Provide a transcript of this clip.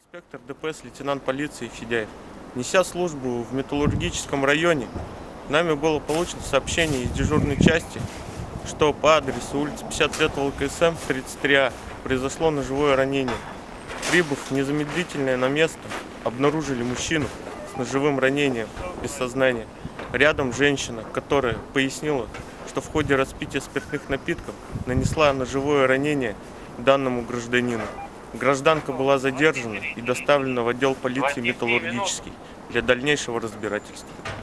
Инспектор ДПС, лейтенант полиции Федяев. Неся службу в металлургическом районе, нами было получено сообщение из дежурной части, что по адресу улица 50 лет ЛКСМ 33А произошло ножевое ранение. Прибыв незамедлительно на место, обнаружили мужчину с ножевым ранением без сознания. Рядом женщина, которая пояснила, что в ходе распития спиртных напитков нанесла ножевое ранение данному гражданину. Гражданка была задержана и доставлена в отдел полиции Металлургический для дальнейшего разбирательства.